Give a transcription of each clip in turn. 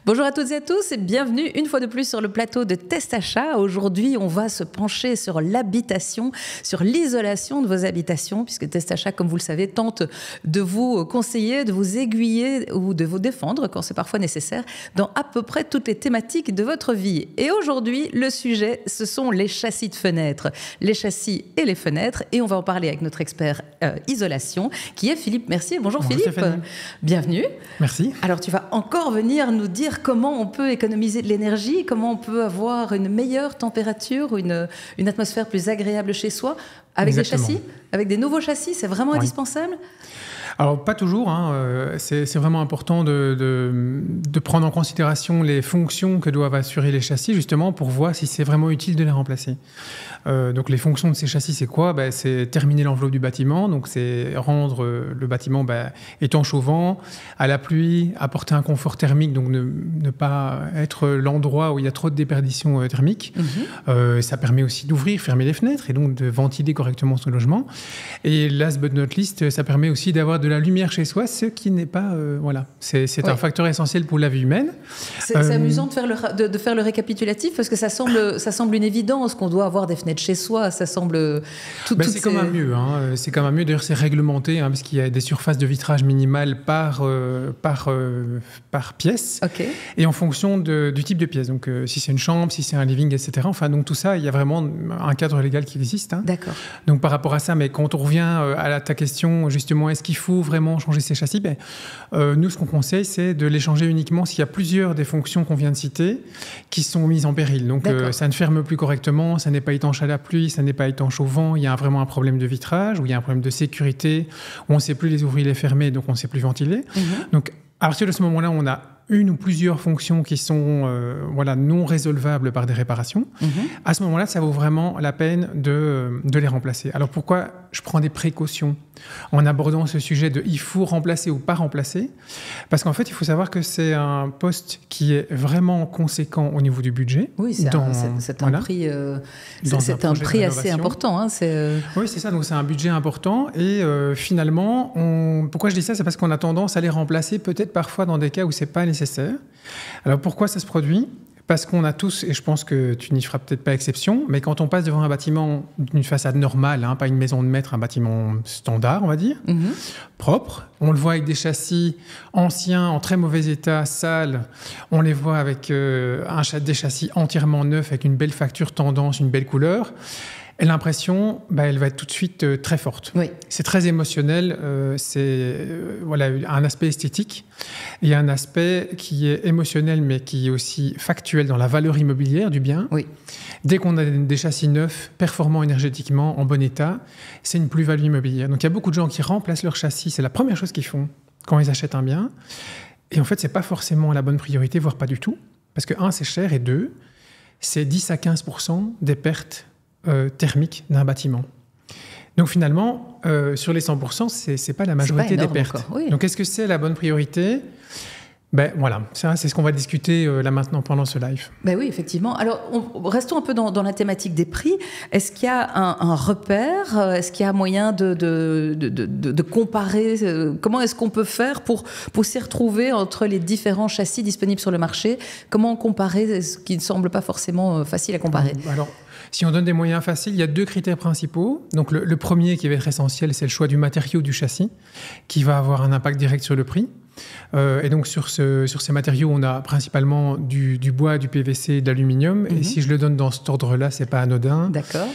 Bonjour à toutes et à tous et bienvenue une fois de plus sur le plateau de Test Achat. Aujourd'hui, on va se pencher sur l'habitation, sur l'isolation de vos habitations, puisque Test Achat, comme vous le savez, tente de vous conseiller, de vous aiguiller ou de vous défendre quand c'est parfois nécessaire dans à peu près toutes les thématiques de votre vie. Et aujourd'hui, le sujet, ce sont les châssis de fenêtres, les châssis et les fenêtres. Et on va en parler avec notre expert isolation, qui est Philippe Mercier. Bonjour Philippe. Stéphanie. Bienvenue. Merci. Alors tu vas encore venir nous dire comment on peut économiser de l'énergie, comment on peut avoir une meilleure température, une atmosphère plus agréable chez soi avec Exactement. des châssis, avec des nouveaux châssis, c'est vraiment indispensable ? Alors, pas toujours. C'est vraiment important de prendre en considération les fonctions que doivent assurer les châssis, justement, pour voir si c'est vraiment utile de les remplacer. Donc, les fonctions de ces châssis, c'est quoi ? C'est terminer l'enveloppe du bâtiment. Donc, c'est rendre le bâtiment étanche au vent, à la pluie, apporter un confort thermique, donc ne pas être l'endroit où il y a trop de déperdition thermique. Ça permet aussi d'ouvrir, fermer les fenêtres et donc de ventiler correctement son logement. Et last but not least, ça permet aussi d'avoir de la lumière chez soi, ce qui n'est pas... C'est un facteur essentiel pour la vie humaine. C'est amusant de faire le récapitulatif, parce que ça semble une évidence qu'on doit avoir des fenêtres chez soi. Ça semble... c'est comme un mur. C'est comme un mur. D'ailleurs, c'est réglementé, parce qu'il y a des surfaces de vitrage minimales par pièce. Okay. Et en fonction du type de pièce. Donc, si c'est une chambre, si c'est un living, etc. Enfin, donc tout ça, il y a vraiment un cadre légal qui existe. D'accord. Donc, par rapport à ça, mais quand on revient à ta question, justement, est-ce qu'il faut vraiment changer ces châssis ? Nous, ce qu'on conseille, c'est de les changer uniquement s'il y a plusieurs des fonctions qu'on vient de citer qui sont mises en péril. Donc, ça ne ferme plus correctement, ça n'est pas étanche à la pluie, ça n'est pas étanche au vent, il y a vraiment un problème de vitrage, ou il y a un problème de sécurité, où on ne sait plus les ouvrir, les fermer, donc on ne sait plus ventiler. Donc, à partir de ce moment-là, on a une ou plusieurs fonctions qui sont non résolvables par des réparations. À ce moment-là, ça vaut vraiment la peine de les remplacer. Alors pourquoi je prends des précautions en abordant ce sujet de il faut remplacer ou pas remplacer ? Parce qu'en fait, il faut savoir que c'est un poste qui est vraiment conséquent au niveau du budget. Oui, c'est un prix assez important. Oui, c'est ça. Donc c'est un budget important. Et finalement, pourquoi je dis ça ? C'est parce qu'on a tendance à les remplacer peut-être parfois dans des cas où c'est pas nécessaire. Alors pourquoi ça se produit ? Parce qu'on a tous, et je pense que tu n'y feras peut-être pas exception, mais quand on passe devant un bâtiment d'une façade normale, pas une maison de maître, un bâtiment standard, on va dire, propre, on le voit avec des châssis anciens, en très mauvais état, sales, on les voit avec des châssis entièrement neufs, avec une belle facture tendance, une belle couleur. Et l'impression, elle va être tout de suite très forte. Oui. C'est très émotionnel, c'est un aspect esthétique. Il y a un aspect qui est émotionnel, mais qui est aussi factuel dans la valeur immobilière du bien. Oui. Dès qu'on a des châssis neufs, performants énergétiquement, en bon état, c'est une plus-value immobilière. Donc il y a beaucoup de gens qui remplacent leur châssis, c'est la première chose qu'ils font quand ils achètent un bien. Et en fait, c'est pas forcément la bonne priorité, voire pas du tout. Parce que, 1, c'est cher, et 2, c'est 10 à 15% des pertes thermique d'un bâtiment. Donc finalement, sur les 100%, c'est pas la majorité des pertes. Oui. Donc est-ce que c'est la bonne priorité ? Ça, c'est ce qu'on va discuter là maintenant pendant ce live. Oui, effectivement. Alors, restons un peu dans la thématique des prix. Est-ce qu'il y a un repère ? Est-ce qu'il y a moyen de comparer ? Comment est-ce qu'on peut faire pour s'y retrouver entre les différents châssis disponibles sur le marché ? Comment comparer ce qui ne semble pas forcément facile à comparer ? Alors, si on donne des moyens faciles, il y a 2 critères principaux. Donc, le premier qui va être essentiel, c'est le choix du matériau du châssis, qui va avoir un impact direct sur le prix. Et donc, sur ces matériaux, on a principalement du bois, du PVC, de l'aluminium. Et si je le donne dans cet ordre-là, c'est pas anodin. D'accord.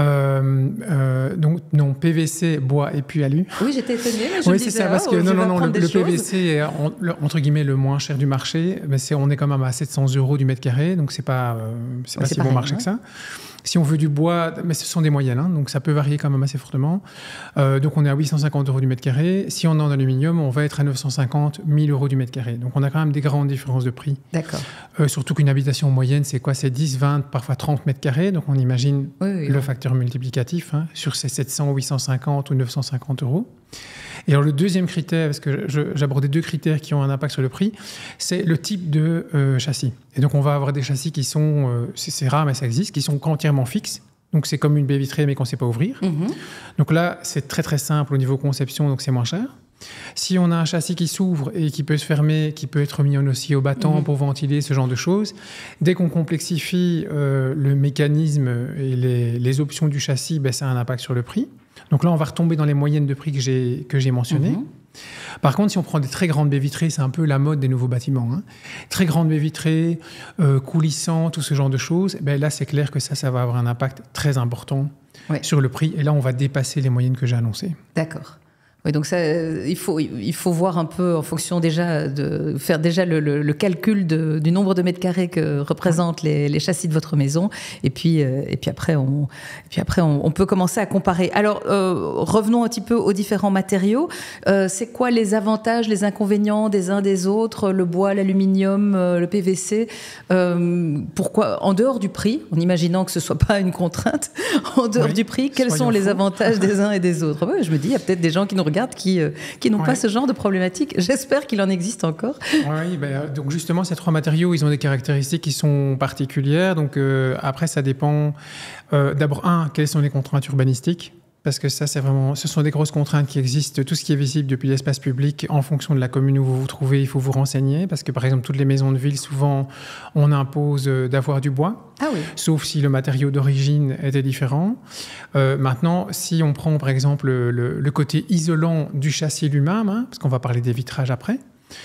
Donc, non, PVC, bois et puis alu. Oui, j'étais étonnée, mais je me disais, c'est ça, parce que le PVC est entre guillemets le moins cher du marché. Mais on est quand même à 700 € du mètre carré, donc c'est pas si bon marché que ça. Si on veut du bois, mais ce sont des moyennes, donc ça peut varier quand même assez fortement. Donc on est à 850 € du mètre carré. Si on est en aluminium, on va être à 950, 1000 € du mètre carré. Donc on a quand même des grandes différences de prix. D'accord. Surtout qu'une habitation moyenne, c'est quoi ? C'est 10, 20, parfois 30 mètres carrés. Donc on imagine le facteur multiplicatif sur ces 700, 850 ou 950 €. Et alors le deuxième critère, parce que j'abordais 2 critères qui ont un impact sur le prix, c'est le type de châssis. Et donc on va avoir des châssis qui sont, c'est rare mais ça existe, qui sont entièrement fixes. Donc c'est comme une baie vitrée mais qu'on ne sait pas ouvrir. Donc là c'est très très simple au niveau conception, donc c'est moins cher. Si on a un châssis qui s'ouvre et qui peut se fermer, qui peut être mis en aussi au battant pour ventiler, ce genre de choses, dès qu'on complexifie le mécanisme et les options du châssis, ça a un impact sur le prix. Donc là, on va retomber dans les moyennes de prix que j'ai mentionnées. Par contre, si on prend des très grandes baies vitrées, c'est un peu la mode des nouveaux bâtiments. Très grandes baies vitrées, coulissant, tout ce genre de choses, là, c'est clair que ça va avoir un impact très important sur le prix. Et là, on va dépasser les moyennes que j'ai annoncées. D'accord. Oui, donc ça, il faut voir un peu en fonction déjà de faire déjà le calcul du nombre de mètres carrés que représentent les châssis de votre maison, et puis après on peut commencer à comparer. Alors revenons un petit peu aux différents matériaux. C'est quoi les avantages, les inconvénients des uns des autres, le bois, l'aluminium, le PVC? Pourquoi, en dehors du prix, en imaginant que ce soit pas une contrainte, en dehors du prix, quels sont les avantages des uns et des autres? Je me dis, il y a peut-être des gens qui nous regardent qui n'ont pas ce genre de problématique. J'espère qu'il en existe encore. Oui, donc justement, ces trois matériaux, ils ont des caractéristiques qui sont particulières. Donc après, ça dépend. D'abord, quelles sont les contraintes urbanistiques? Parce que ça, ce sont des grosses contraintes qui existent. Tout ce qui est visible depuis l'espace public, en fonction de la commune où vous vous trouvez, il faut vous renseigner. Parce que, par exemple, toutes les maisons de ville, souvent, on impose d'avoir du bois. Ah oui. Sauf si le matériau d'origine était différent. Maintenant, si on prend, par exemple, le côté isolant du châssis lui-même, parce qu'on va parler des vitrages après,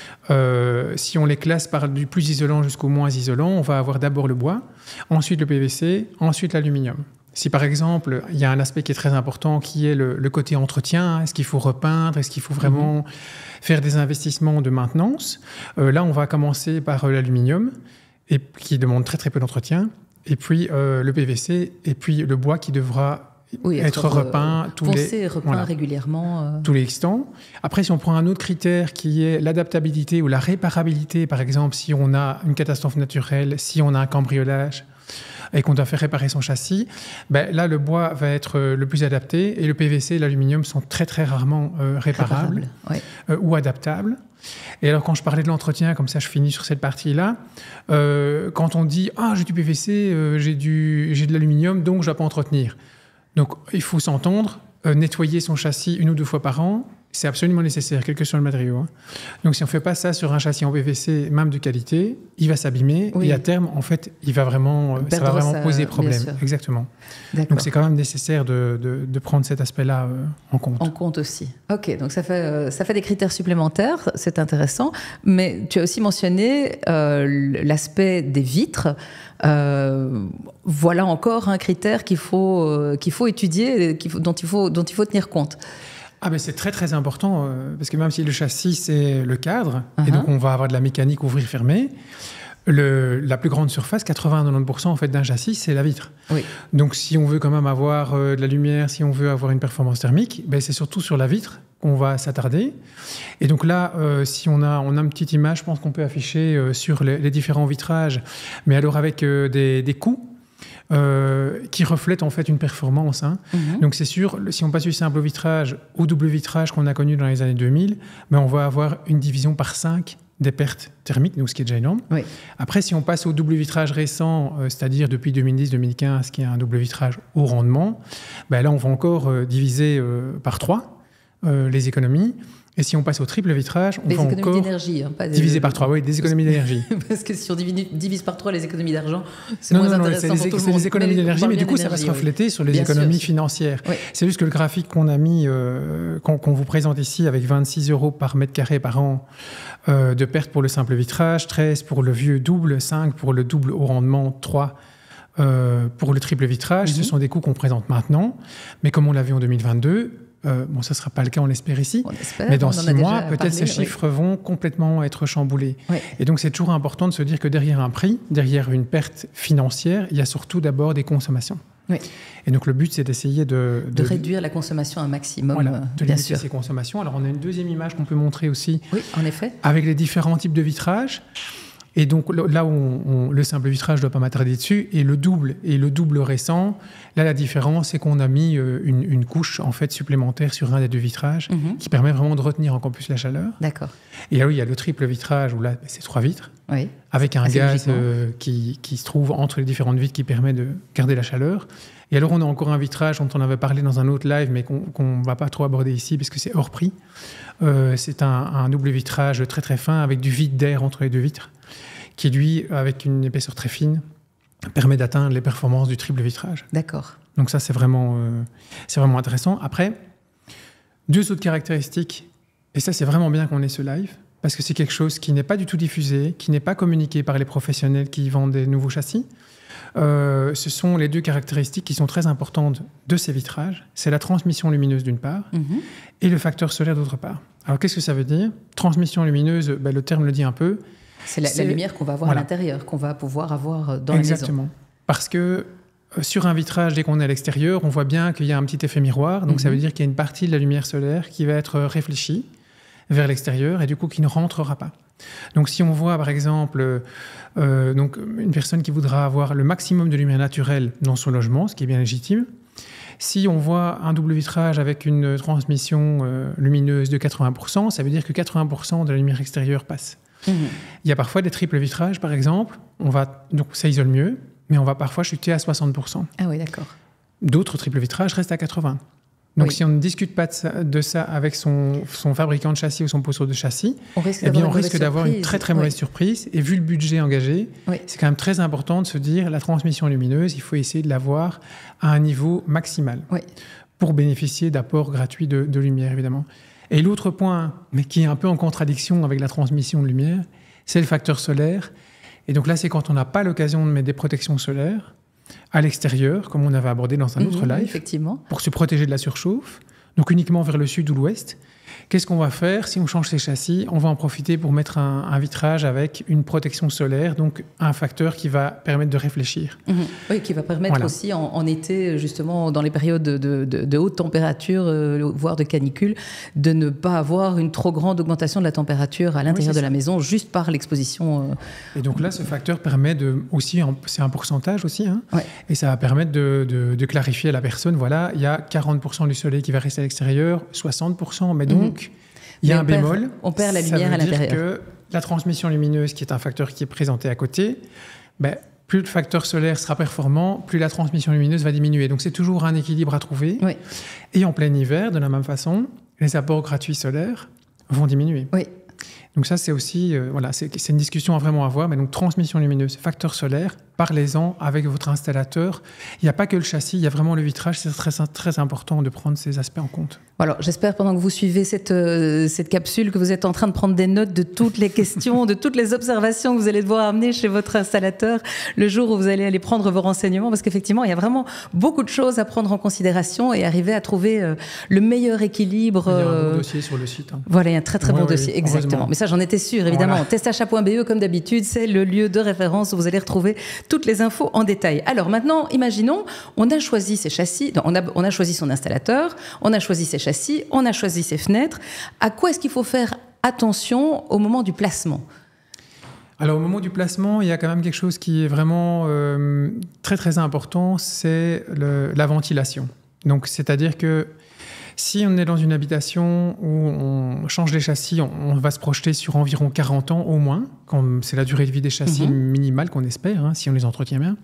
si on les classe par du plus isolant jusqu'au moins isolant, on va avoir d'abord le bois, ensuite le PVC, ensuite l'aluminium. Si par exemple, il y a un aspect qui est très important qui est le côté entretien, est-ce qu'il faut repeindre, est-ce qu'il faut vraiment faire des investissements de maintenance, là on va commencer par l'aluminium, et qui demande très très peu d'entretien, et puis le PVC, et puis le bois qui devra être repeint régulièrement. Tous les instants. Après, si on prend un autre critère qui est l'adaptabilité ou la réparabilité, par exemple, si on a une catastrophe naturelle, si on a un cambriolage, et qu'on doit faire réparer son châssis, là, le bois va être le plus adapté et le PVC et l'aluminium sont très, très rarement réparables ou adaptables. Et alors, quand je parlais de l'entretien, comme ça, je finis sur cette partie-là, quand on dit « j'ai du PVC, j'ai de l'aluminium, donc je ne dois pas entretenir ». Donc, il faut s'entendre, nettoyer son châssis 1 ou 2 fois par an, c'est absolument nécessaire, quel que soit le matériau. Donc, si on ne fait pas ça sur un châssis en PVC, même de qualité, il va s'abîmer et à terme, en fait, ça va vraiment poser problème. Exactement. Donc, c'est quand même nécessaire de prendre cet aspect-là en compte. En compte aussi. Ok, donc ça fait des critères supplémentaires, c'est intéressant. Mais tu as aussi mentionné l'aspect des vitres. Voilà encore un critère qu'il faut étudier, dont il faut tenir compte. C'est très très important, parce que même si le châssis c'est le cadre, et donc on va avoir de la mécanique ouvrir-fermer, la plus grande surface, 80-90% en fait, d'un châssis, c'est la vitre. Oui. Donc si on veut quand même avoir de la lumière, si on veut avoir une performance thermique, c'est surtout sur la vitre qu'on va s'attarder. Et donc là, si on a une petite image, je pense qu'on peut afficher sur les différents vitrages, mais alors avec des coûts, qui reflète en fait une performance. Donc c'est sûr, si on passe du simple vitrage au double vitrage qu'on a connu dans les années 2000, on va avoir une division par 5 des pertes thermiques, donc ce qui est déjà énorme. Oui. Après, si on passe au double vitrage récent, c'est-à-dire depuis 2010-2015, qui est un double vitrage haut rendement, là on va encore diviser par 3 les économies. Et si on passe au triple vitrage, on va encore diviser par 3. Oui, des économies d'énergie. Parce que si on divise par 3 les économies d'argent, c'est moins intéressant pour tout le monde. C'est des économies d'énergie, mais du coup, ça va se refléter sur les économies financières. Oui. C'est juste que le graphique qu'on a mis, qu'on vous présente ici, avec 26 € par mètre carré par an de perte pour le simple vitrage, 13 pour le vieux double, 5 pour le double haut rendement, 3 pour le triple vitrage. Ce sont des coûts qu'on présente maintenant. Mais comme on l'a vu en 2022, ça ne sera pas le cas, on l'espère ici, mais dans 6 mois, peut-être ces chiffres vont complètement être chamboulés. Oui. Et donc, c'est toujours important de se dire que derrière un prix, derrière une perte financière, il y a surtout d'abord des consommations. Oui. Et donc, le but, c'est d'essayer de réduire la consommation un maximum, de limiter ces consommations. Alors, on a une deuxième image qu'on peut montrer aussi, en effet, avec les différents types de vitrages. Et donc là où le simple vitrage, je ne dois pas m'attarder dessus, et le double récent, là la différence c'est qu'on a mis une couche en fait supplémentaire sur un des 2 vitrages qui permet vraiment de retenir encore plus la chaleur. D'accord. Et là où il y a le triple vitrage où là c'est 3 vitres, avec un gaz qui se trouve entre les différentes vitres qui permet de garder la chaleur. Et alors, on a encore un vitrage dont on avait parlé dans un autre live, mais qu'on ne va pas trop aborder ici, parce que c'est hors prix. C'est un double vitrage très très fin, avec du vide d'air entre les deux vitres, qui, lui, avec une épaisseur très fine, permet d'atteindre les performances du triple vitrage. D'accord. Donc ça, c'est vraiment intéressant. Après, 2 autres caractéristiques, et ça, c'est vraiment bien qu'on ait ce live, parce que c'est quelque chose qui n'est pas du tout diffusé, qui n'est pas communiqué par les professionnels qui vendent des nouveaux châssis. Ce sont les 2 caractéristiques qui sont très importantes de ces vitrages. C'est la transmission lumineuse d'une part et le facteur solaire d'autre part. Alors, qu'est-ce que ça veut dire ? Transmission lumineuse, le terme le dit un peu. C'est la lumière qu'on va avoir à l'intérieur, qu'on va pouvoir avoir dans la maison. Exactement. Parce que sur un vitrage, dès qu'on est à l'extérieur, on voit bien qu'il y a un petit effet miroir. Donc, ça veut dire qu'il y a une partie de la lumière solaire qui va être réfléchie vers l'extérieur et du coup qui ne rentrera pas. Donc, si on voit, par exemple, donc une personne qui voudra avoir le maximum de lumière naturelle dans son logement, ce qui est bien légitime, si on voit un double vitrage avec une transmission lumineuse de 80%, ça veut dire que 80% de la lumière extérieure passe. Il y a parfois des triples vitrages, par exemple, donc ça isole mieux, mais on va parfois chuter à 60%. Ah oui, d'accord. D'autres triples vitrages restent à 80%. Donc, si on ne discute pas de ça avec son fabricant de châssis ou son poteau de châssis, on risque d'avoir une très très mauvaise surprise. Et vu le budget engagé, c'est quand même très important de se dire la transmission lumineuse, il faut essayer de l'avoir à un niveau maximal pour bénéficier d'apports gratuits de lumière, évidemment. Et l'autre point, mais qui est un peu en contradiction avec la transmission de lumière, c'est le facteur solaire. Et donc là, c'est quand on n'a pas l'occasion de mettre des protections solaires à l'extérieur, comme on avait abordé dans un autre live, effectivement, pour se protéger de la surchauffe, donc uniquement vers le sud ou l'ouest. Qu'est-ce qu'on va faire ? Si on change ces châssis, on va en profiter pour mettre un vitrage avec une protection solaire, donc un facteur qui va permettre de réfléchir. Oui, qui va permettre aussi en été, justement, dans les périodes de haute température, voire de canicule, de ne pas avoir une trop grande augmentation de la température à l'intérieur de la maison, juste par l'exposition. Et donc là, ce facteur permet aussi, c'est un pourcentage aussi, et ça va permettre de clarifier à la personne, voilà, il y a 40% du soleil qui va rester à l'extérieur, 60%, mais donc, il y a un bémol. On perd la lumière à l'intérieur. Ça veut dire que la transmission lumineuse, qui est un facteur qui est présenté à côté, plus le facteur solaire sera performant, plus la transmission lumineuse va diminuer. Donc, c'est toujours un équilibre à trouver. Et en plein hiver, de la même façon, les apports gratuits solaires vont diminuer. Donc ça, c'est aussi, c'est une discussion à vraiment avoir. Mais donc, transmission lumineuse, facteur solaire, parlez-en avec votre installateur. Il n'y a pas que le châssis, il y a vraiment le vitrage. C'est très, très important de prendre ces aspects en compte. Alors, j'espère, pendant que vous suivez cette capsule, que vous êtes en train de prendre des notes de toutes les questions, de toutes les observations que vous allez devoir amener chez votre installateur le jour où vous allez aller prendre vos renseignements. Parce qu'effectivement, il y a vraiment beaucoup de choses à prendre en considération et arriver à trouver le meilleur équilibre. Il y a un bon dossier sur le site. Voilà, il y a un très, très bon dossier, exactement. Mais ça, j'en étais sûre, évidemment. Testachat.be, comme d'habitude, c'est le lieu de référence où vous allez retrouver toutes les infos en détail. Alors maintenant, imaginons, on a choisi ses châssis, on a choisi son installateur, on a choisi ses châssis, on a choisi ses fenêtres. À quoi est-ce qu'il faut faire attention au moment du placement ? Alors au moment du placement, il y a quand même quelque chose qui est vraiment très très important, c'est la ventilation. Donc c'est-à-dire que si on est dans une habitation où on change les châssis, on va se projeter sur environ 40 ans au moins, c'est la durée de vie des châssis minimale qu'on espère, si on les entretient bien.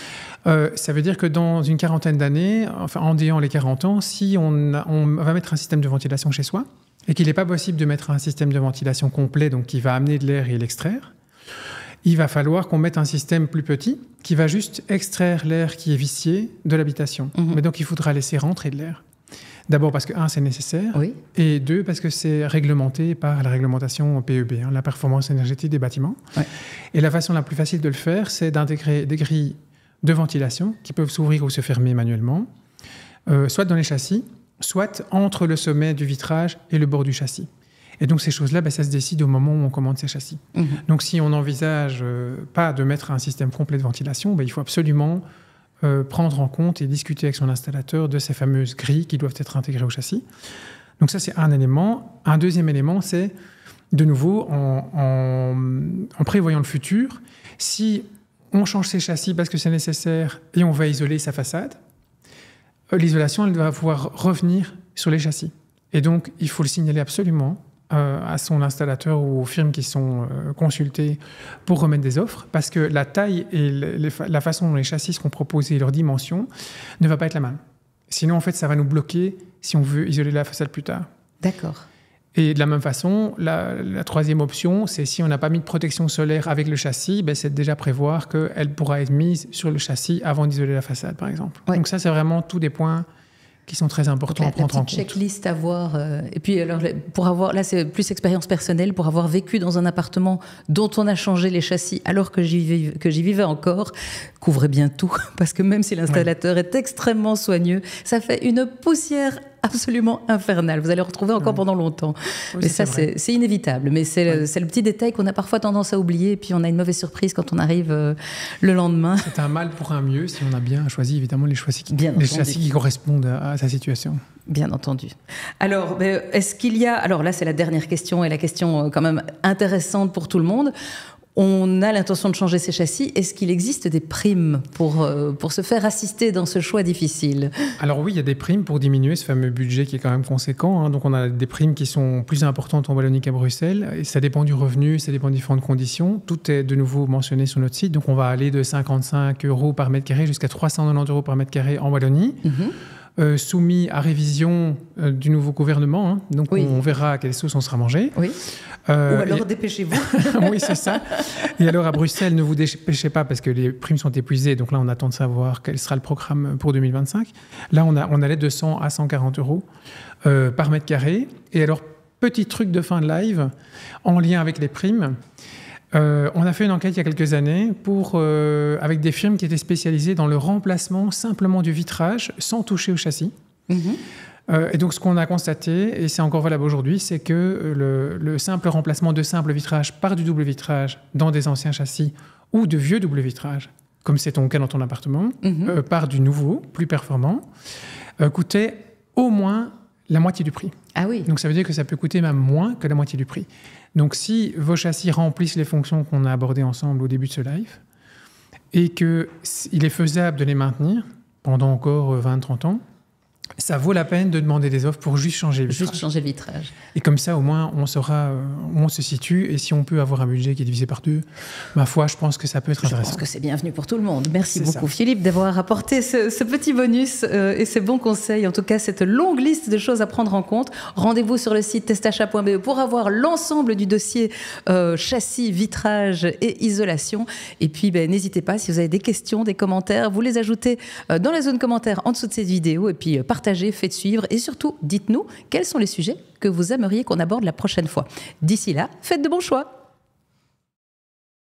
Ça veut dire que dans une quarantaine d'années, enfin en déant les 40 ans, si on va mettre un système de ventilation chez soi et qu'il n'est pas possible de mettre un système de ventilation complet, donc qui va amener de l'air et l'extraire, il va falloir qu'on mette un système plus petit qui va juste extraire l'air qui est vicié de l'habitation. Mais donc il faudra laisser rentrer de l'air. D'abord parce que, c'est nécessaire, et 2, parce que c'est réglementé par la réglementation PEB, la performance énergétique des bâtiments. Et la façon la plus facile de le faire, c'est d'intégrer des grilles de ventilation qui peuvent s'ouvrir ou se fermer manuellement, soit dans les châssis, soit entre le sommet du vitrage et le bord du châssis. Et donc ces choses-là, ça se décide au moment où on commande ces châssis. Donc si on n'envisage pas de mettre un système complet de ventilation, il faut absolument prendre en compte et discuter avec son installateur de ces fameuses grilles qui doivent être intégrées au châssis. Donc ça, c'est un élément. Un deuxième élément, c'est, de nouveau, en prévoyant le futur, si on change ses châssis parce que c'est nécessaire et on va isoler sa façade, l'isolation, elle va pouvoir revenir sur les châssis. Et donc, il faut le signaler absolument à son installateur ou aux firmes qui sont consultées pour remettre des offres, parce que la taille et la façon dont les châssis seront proposés et leurs dimensions ne va pas être la même. Sinon, en fait, ça va nous bloquer si on veut isoler la façade plus tard. D'accord. Et de la même façon, la troisième option, c'est si on n'a pas mis de protection solaire avec le châssis, c'est déjà prévoir qu'elle pourra être mise sur le châssis avant d'isoler la façade, par exemple. Ouais. Donc ça, c'est vraiment tous des points qui sont très importants à prendre en compte. Checklist à voir. Et puis, alors, pour avoir, là, c'est plus expérience personnelle, pour avoir vécu dans un appartement dont on a changé les châssis alors que j'y vivais encore, couvrez bien tout, parce que même si l'installateur est extrêmement soigneux, ça fait une poussière absolument infernale. Vous allez le retrouver encore pendant longtemps. Oui, mais ça, c'est inévitable. Mais c'est le petit détail qu'on a parfois tendance à oublier, et puis on a une mauvaise surprise quand on arrive le lendemain. C'est un mal pour un mieux si on a bien choisi, évidemment, les châssis qui correspondent à sa situation. Bien entendu. Alors, est-ce qu'il y a... Alors là, c'est la dernière question, et la question quand même intéressante pour tout le monde. On a l'intention de changer ces châssis. Est-ce qu'il existe des primes pour se faire assister dans ce choix difficile ? Alors oui, il y a des primes pour diminuer ce fameux budget qui est quand même conséquent. Hein. Donc on a des primes qui sont plus importantes en Wallonie qu'à Bruxelles. Et ça dépend du revenu, ça dépend de différentes conditions. Tout est de nouveau mentionné sur notre site. Donc on va aller de 55 € par mètre carré jusqu'à 390 € par mètre carré en Wallonie. Soumis à révision du nouveau gouvernement. Hein. Donc on verra à quelle sauce on sera mangé. Oui. Ou alors dépêchez-vous. Oui, c'est ça. Et alors à Bruxelles, ne vous dépêchez pas parce que les primes sont épuisées. Donc là, on attend de savoir quel sera le programme pour 2025. Là, on allait de 100 à 140 € par mètre carré. Et alors, petit truc de fin de live, en lien avec les primes, on a fait une enquête il y a quelques années avec des firmes qui étaient spécialisées dans le remplacement simplement du vitrage sans toucher au châssis. Et donc, ce qu'on a constaté, et c'est encore valable aujourd'hui, c'est que le simple remplacement de simple vitrage par du double vitrage dans des anciens châssis ou de vieux double vitrage, comme c'est ton cas dans ton appartement, par du nouveau, plus performant, coûtait au moins la moitié du prix. Ah oui. Donc, ça veut dire que ça peut coûter même moins que la moitié du prix. Donc, si vos châssis remplissent les fonctions qu'on a abordées ensemble au début de ce live, et qu'il est faisable de les maintenir pendant encore 20-30 ans, ça vaut la peine de demander des offres pour juste changer le vitrage. Juste changer le vitrage. Et comme ça, au moins, on saura où on se situe. Et si on peut avoir un budget qui est divisé par 2, ma foi, je pense que ça peut être intéressant. Je pense que c'est bienvenu pour tout le monde. Merci beaucoup, Philippe, d'avoir apporté ce petit bonus et ces bons conseils. En tout cas, cette longue liste de choses à prendre en compte. Rendez-vous sur le site testachat.be pour avoir l'ensemble du dossier châssis, vitrage et isolation. Et puis, n'hésitez pas, si vous avez des questions, des commentaires, vous les ajoutez dans la zone commentaire en dessous de cette vidéo. Et puis, partagez, faites suivre et surtout, dites-nous quels sont les sujets que vous aimeriez qu'on aborde la prochaine fois. D'ici là, faites de bons choix.